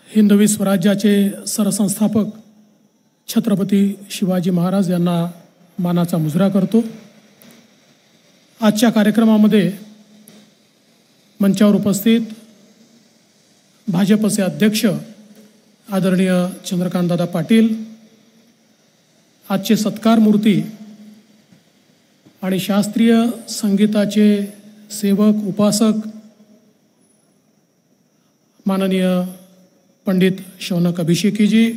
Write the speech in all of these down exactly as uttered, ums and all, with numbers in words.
हिंदवी स्वराज्याचे सरसंस्थापक छत्रपती शिवाजी महाराज यांना मानाचा मुजरा करतो। आजच्या कार्यक्रमामध्ये मंचावर उपस्थित भाजपचे अध्यक्ष आदरणीय चंद्रकांतदादा पाटील, आजचे सत्कार मूर्ती आणि शास्त्रीय संगीताचे सेवक उपासक माननीय पंडित शौनक अभिषेकी जी,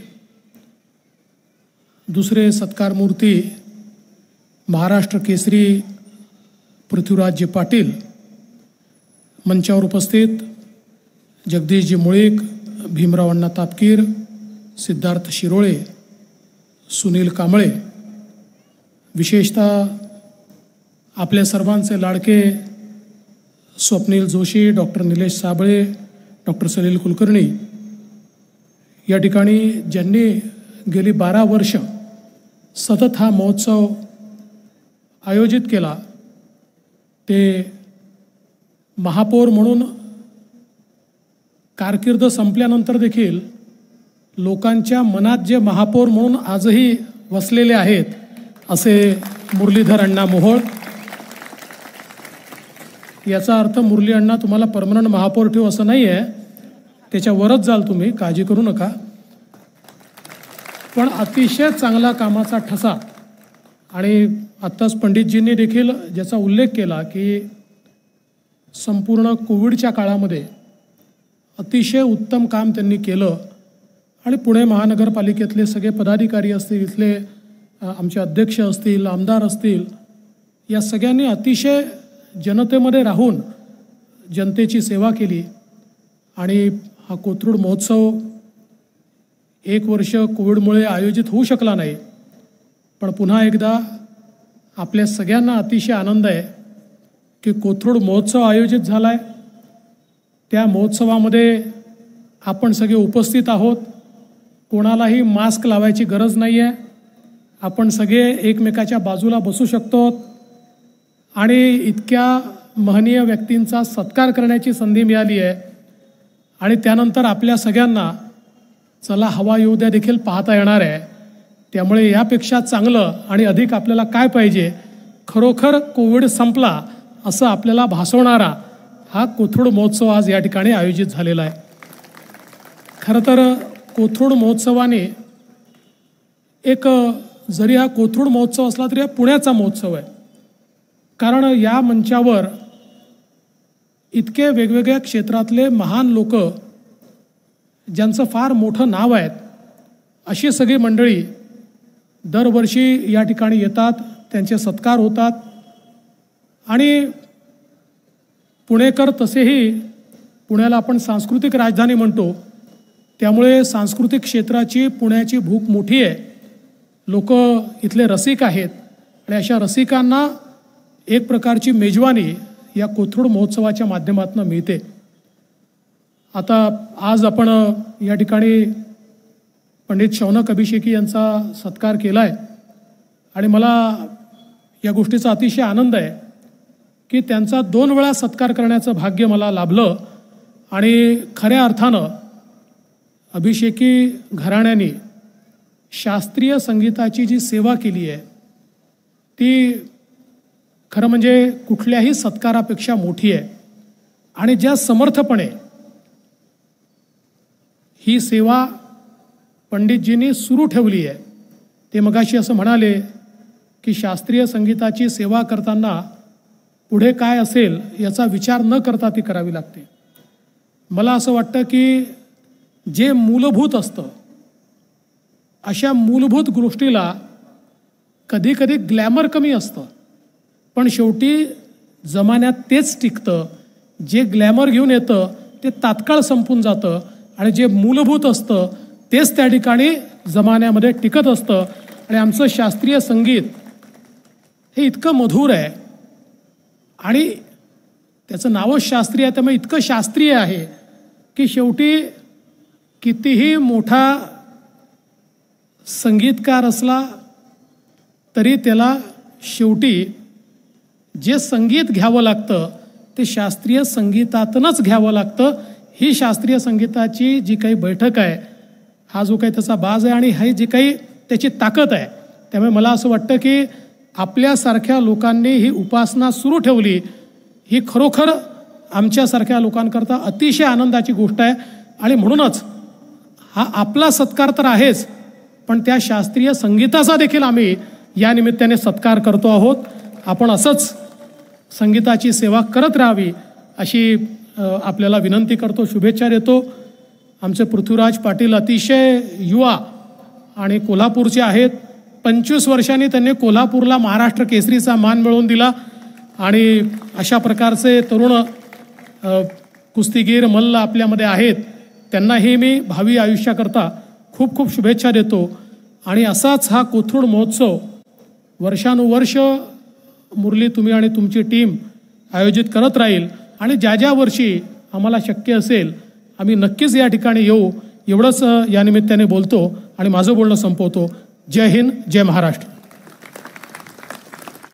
दूसरे सत्कार मूर्ती महाराष्ट्र केसरी पृथ्वीराजजी पाटील, मंचावर उपस्थित जगदीशजी मुळीक, भीमराव अण्णा तापकीर, सिद्धार्थ शिरोळे, सुनील कांबळे, विशेषतः आपल्या सर्वांचे लाडके स्वप्नील जोशी, डॉक्टर निलेश साबळे, डॉक्टर सलील कुलकर्णी, या ठिकाणी ज्यांनी गेली बारा वर्ष सतत हा महोत्सव आयोजित केला, ते महापौर म्हणून कारकीर्द संपल्यानंतर देखील लोकांच्या मनात जे महापौर म्हणून आजही वसलेले आहेत असे मुरलीधर अण्णा मोहोळ। याचा अर्थ मुरली अण्णा तुम्हाला परमनंट महापौर ठेवू असं नाही आहे, त्याच्यावरच जाल तुम्ही, काळजी करू नका। पण अतिशय चांगला कामाचा ठसा, आणि आत्ताच पंडितजींनी देखील ज्याचा उल्लेख केला की संपूर्ण कोविडच्या काळामध्ये अतिशय उत्तम काम त्यांनी केलं, आणि पुणे महानगरपालिकेतले सगळे पदाधिकारी असतील, इथले आमचे अध्यक्ष असतील, आमदार असतील, या सगळ्यांनी अतिशय जनतेमध्ये राहून जनतेची सेवा केली। आणि हा कोथरूड महोत्सव एक वर्ष कोविडमुळे आयोजित होऊ शकला नाही, पण पुन्हा एकदा आपल्या सगळ्यांना अतिशय आनंद आहे की कोथरूड महोत्सव आयोजित झाला आहे। त्या महोत्सवामध्ये आपण सगळे उपस्थित आहोत, कोणालाही मास्क लावायची गरज नाही आहे, आपण सगळे एकमेकाच्या बाजूला बसू शकतो, आणि इतक्या महनीय व्यक्तींचा सत्कार करण्याची संधी मिळाली आहे। आणि त्यानंतर आपल्या सगळ्यांना चला हवा येऊ द्या देखील पाहता येणार आहे। त्यामुळे यापेक्षा चांगलं आणि अधिक आपल्याला काय पाहिजे, खरोखर कोविड संपला असं आपल्याला भासवणारा हा कोथरूड महोत्सव आज या ठिकाणी आयोजित झालेला आहे। खरं तर कोथरूड महोत्सवाने एक, जरी हा कोथरूड महोत्सव असला तरी हा पुण्याचा महोत्सव आहे, कारण या मंचावर इतके वेगवेगळ्या क्षेत्रातले महान लोक ज्यांचं फार मोठं नाव आहे, अशी सगळी मंडळी दरवर्षी या ठिकाणी येतात, त्यांचे सत्कार होतात। आणि पुणेकर तसेही, पुण्याला आपण सांस्कृतिक राजधानी म्हणतो, त्यामुळे सांस्कृतिक क्षेत्राची पुण्याची भूक मोठी आहे, लोक इथले रसिक आहेत, आणि अशा रसिकांना एक प्रकारची मेजवानी या कोथरूड महोत्सवाच्या माध्यमातून मिळते। आता आज आपण या ठिकाणी पंडित शौनक अभिषेकी यांचा सत्कार केला आहे, आणि मला या गोष्टीचा अतिशय आनंद आहे की त्यांचा दोन वेळा सत्कार करण्याचं भाग्य मला लाभलं। आणि खऱ्या अर्थानं अभिषेकी घराण्याने शास्त्रीय संगीताची जी सेवा केली आहे ती खरं म्हणजे कुठल्याही सत्कारापेक्षा मोठी आहे, आणि ज्या समर्थपणे ही सेवा पंडितजींनी सुरू ठेवली आहे, ते मगाशी असं म्हणाले की शास्त्रीय संगीताची सेवा करताना पुढे काय असेल याचा विचार न करता ती करावी लागते। मला असं वाटतं की जे मूलभूत असतं, अशा मूलभूत गोष्टीला कधी कधी ग्लॅमर कमी असतं, पण शेवटी जमान्यात तेच टिकतं, जे ग्लॅमर घेऊन येतं ते तात्काळ संपून जातं, आणि जे मूलभूत असतं तेच त्या ठिकाणी जमान्यामध्ये टिकत असतं। आणि आमचं शास्त्रीय संगीत हे इतकं मधुर आहे, आणि त्याचं नावच शास्त्रीय आहे, त्यामुळे इतकं शास्त्रीय आहे की शेवटी कितीही मोठा संगीतकार असला तरी त्याला शेवटी जे संगीत घ्यावं लागतं ते शास्त्रीय संगीतातूनच घ्यावं लागतं, ही शास्त्रीय संगीताची जी काही बैठक आहे, हा जो काही त्याचा बाज आहे आणि ही जी काही त्याची ताकद आहे, त्यामुळे मला असं वाटतं की आपल्यासारख्या लोकांनी ही उपासना सुरू ठेवली, ही खरोखर आमच्यासारख्या लोकांकरता अतिशय आनंदाची गोष्ट आहे. आणि म्हणूनच हा आपला सत्कार तर आहेच, पण त्या शास्त्रीय संगीताचा देखील आम्ही या निमित्ताने सत्कार करतो आहोत. आपण असंच संगीताची सेवा करत राहावी अशी आपल्याला विनंती करतो, शुभेच्छा देतो. आमचे पृथ्वीराज पाटील अतिशय युवा आणि कोल्हापूरचे आहेत. पंचवीस वर्षांनी त्यांनी कोल्हापूरला महाराष्ट्र केसरीचा मान मिळवून दिला आणि अशा प्रकारचे तरुण कुस्तीगीर मल्ल आपल्यामध्ये आहेत. त्यांनाही मी भावी आयुष्याकरता खूप खूप शुभेच्छा देतो. आणि असाच हा कोथरूड महोत्सव वर्षानुवर्ष मुरली तुम्ही आणि तुमची टीम आयोजित करत राहील आणि ज्या ज्या वर्षी आम्हाला शक्य असेल आम्ही नक्कीच या ठिकाणी येऊ, एवढंच या निमित्ताने बोलतो आणि माझं बोलणं संपवतो. जय हिंद, जय महाराष्ट्र.